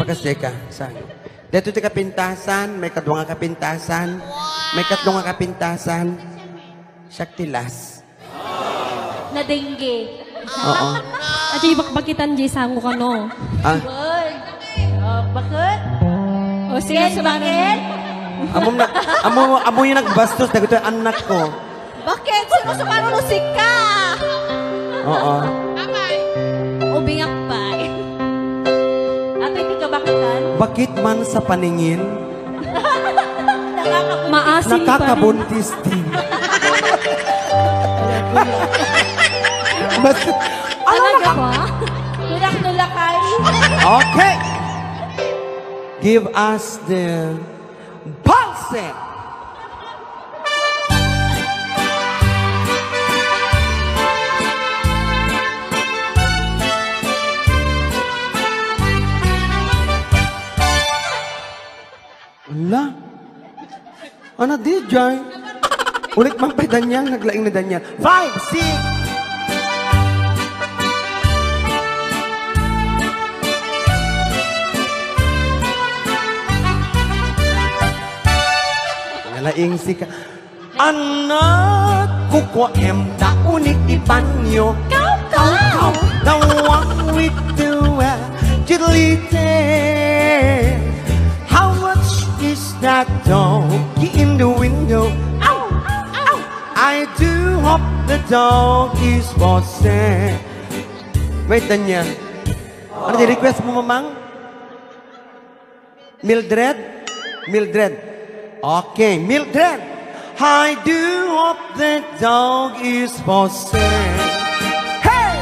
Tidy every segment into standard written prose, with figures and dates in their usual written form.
Pagkaseka. Dito ti kapintasan, may kadwa nga kapintasan, may katlo nga kapintasan, Shaktilas. Nadengge. Oo. At yung bakbakitan di sango ka no. Ah, Bakit? O sige, Bakit? amo yung nagbastos, dagito yung anak ko. Bakit? Sino sa marunusik ka? Oo. Ubingak pa. Ate, hindi ka bakitan? Bakit man sa paningin, maasin pa rin. nakakabuntis din. Mas, Talaga ba? Nulak-nulakay. okay. Give us the pulse. Wala. Ano di, Jai? Ulit mang pa Danyang, naglaing na Danyang. 5, 6. Nalaing sika. Anak ko ko da unik ibanyo. Kau, the one with the agility. How much is that doggy in the window? Ow, ow. I do hope the dog is for sale. Wait, Danya. Ano di request mo, mamang? Mildred? Mildred. Okay, Mildred. I do hope the dog is for sale. Hey!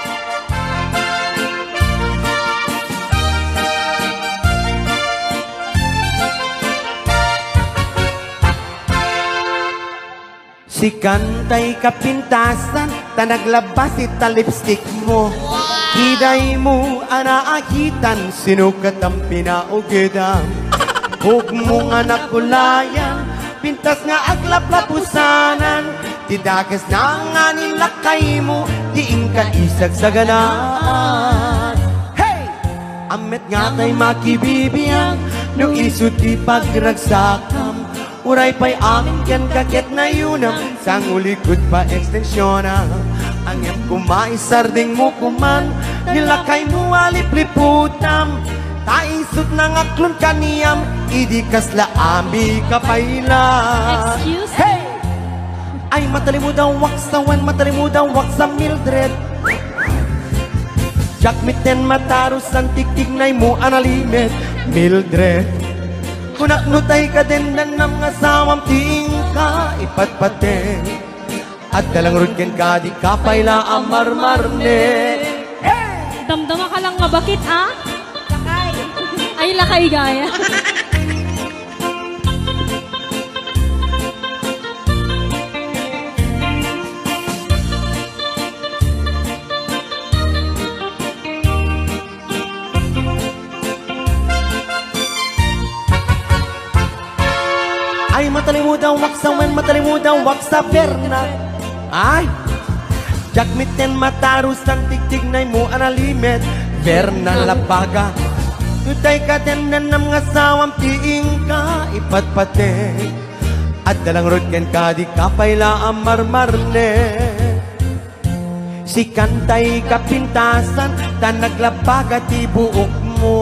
Si Kantay kapintasan, tanaglabas ita lipstick mo. Kiday mo, anaakitan, sinukat ang pinaugidan. Huwag mo nga nakulayan, pintas nga aglaplapusanan. Didagas na nga nilakay mo, diing ka isag sa ganaan. Hey! Amet nga tay makibibiyang, no isut di pagragsakam. Uray pa'y amin kan kaket na yunam, sang ulikod pa ekstensyonan. Ang em kumaisarding mo kuman, nilakay mo alipliputam. Taisot na nga klon kaniyam, idi kasla ami kapailan. Excuse me? Hey! Ay matalimu daw waksawan, matalimu daw waksa Mildred. Jak miten matarus ang tiktignay mo analimet Mildred. Kunak nutay ka din na ng asawang tiing ka ipatpaten. At dalang rutken ka di kapaila amarmarne. Hey! Damdama ka lang nga bakit ah? Lakay. Ay lakay gaya. Ay matalimudaw waksawan, matalimudaw waksa perna. Ay jakmiten matarus ang tigtignay mo analimet Verna lapaga. Tutay ka din na ng asawang tiing ka ipatpate. At dalang rutken ka di kapaila amarmarne. Si Kantay kapintasan, tanaglabaga ti buok mo.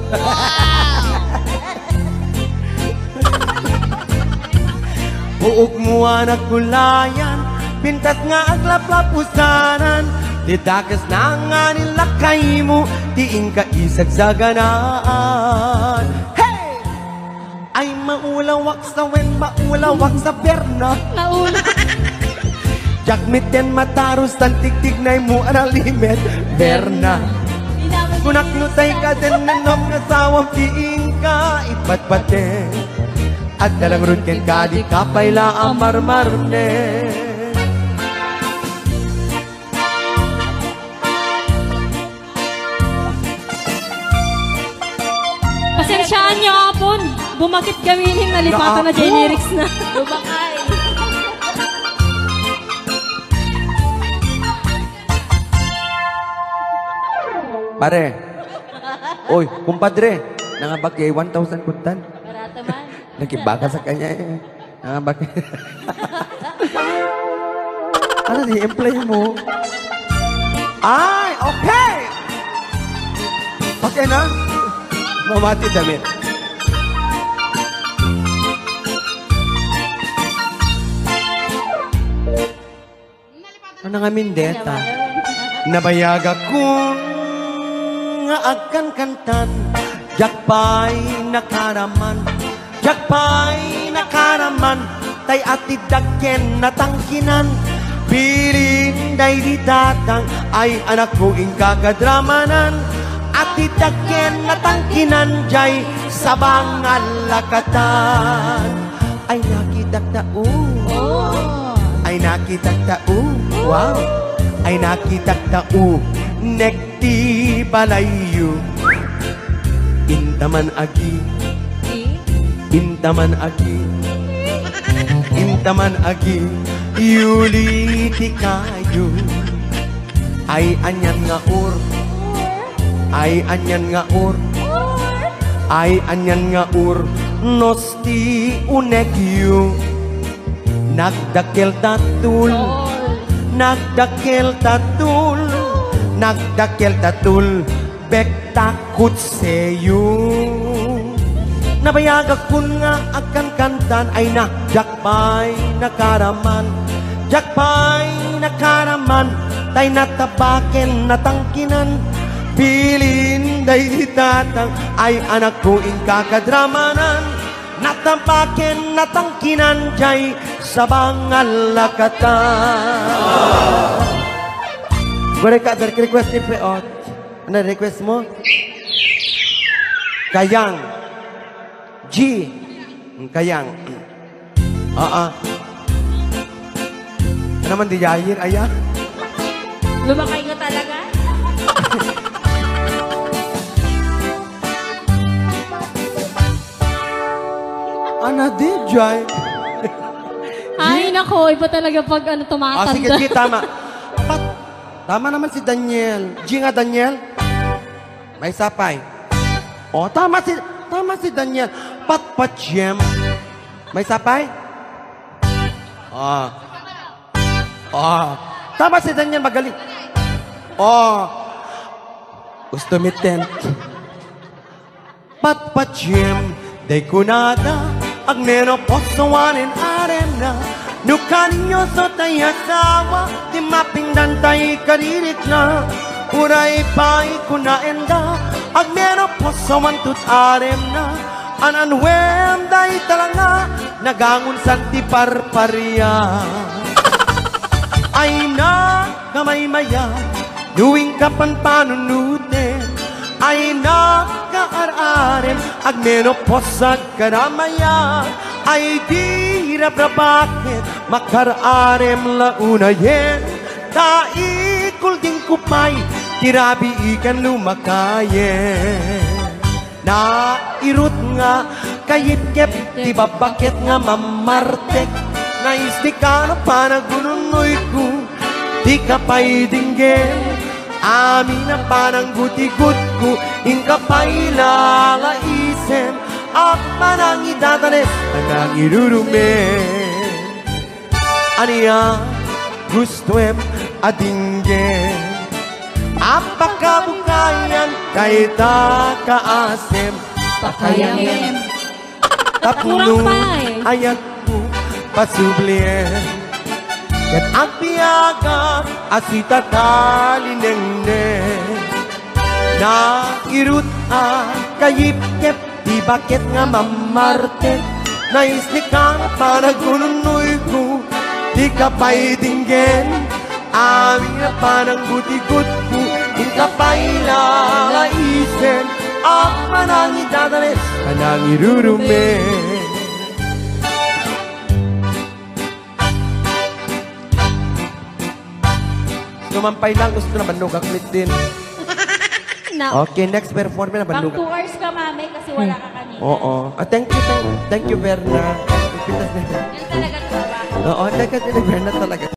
Buok mo anak kulayan, pintas nga aglaplapusanan. Didakas na nga nilakay mo, tiing ka isag sa ganaan. Hey! Ay maulawak sa wen, maulawak sa perna. Nauna. Jakmiten matarus tan tigtignay mo analimet Berna. Kunaknutay ka din na ng asawang tiing ka ipatpate. At dalang rutken ka di kapaila amarmarne. Pasensyaan niyo apon. Bumakit gamining nalipatan na J lyrics na. Lumakay. Pare, Oy, kumpadre, nangabagay 1,000 kuntan. Barato man. Nakibaga sa kanya eh. Nangabagay. Ano si employee mo? Ay, okay! Okay na? Mamati damit. Ano nga mindeta? Nabayaga kung nga agkan kantan, jakpay nakaraman, jakpay nakaraman, tay ati dagken natangkinan, piling day di datang, ay anak ko ing kagadramanan, ati dagken natangkinan, jay sabangal lakatan, ay nakitagtao, ay nakitagtao, wow, ay nakitagtao, nekti balayu, intaman agi, intaman agi, intaman agi, yuli ti kayo, ay anyan nga ur, ay anyan nga ur, ay anyan nga ur, nosti unegyo, nagdakkel tatul, nagdakkel tatul, nagdakkel tatul, bek takut seyo. Nabayagak kun nga akan kantan ay jakpay nakaraman, jakpay nakaraman, tay natabaken natangkinan, pilin day ditatang ay anak ko ing kakadramanan, natabaken natangkinan jay sabangal lakatan. Mereka request ni Peot. Ano request mo? Kayang. G. Kayang. Ano man di Jair, aya? Lumakay ko talaga. Ano di Jai? Ay, nako, iba talaga pag tumatanda. Sige, G, tama. Tama naman si Daniel. G nga, Daniel. May sapay. Tama si Daniel. Patpatsyem. May sapay? Tama si Daniel, magaling. Gusto miten. Patpatsyem. Day kunada. Agnero posawanin arena. Nukanyo so tayasawa. Di mapingdan tay karirit na. Uray pa'y kunaenda. Agnero posawan tut arem na. Ananwem day talanga. Nagangun santi parparia. Ay na kamay maya. Duwing kapan panunute. Ay na kaararem. Agnero posag karamaya. Ay di bakit makararem launayen. Taikul ding kupay. Tirabi ikan lumakayen. Na irut nga kayip-kep. Di babakit nga mamartek. Na istikano panagununoy ko. Di ka pa'y dinggin. Amin na panang guti-gut ko. Ingkapay lalaisen. At manang idadanes. Anang irurumen. Aniya gustuem adinggen. Apakabukayan kay takaasem. Pakayangin. Tapno Kurang pa eh. ayat ko pasublien. Ket agpiaga asita talinengne. Na irut kayip-kep. Di bakit nga mamarte. Naislikan panagununoy ko. Di ka pa'y dinggen. Amin na panang buti-gut ko. Di ka pa'y lalaisen. Ang manang idadanes. Anang irurumen. Sumampay lang. Gusto na bandog. Aklit din. Na. Okay, next performer na Pang bandog. 2 hours ka, mami, kasi wala ka kanina. Oo. Thank you, Verna. Yan talaga trabaho. Oo, thank you, Verna talaga.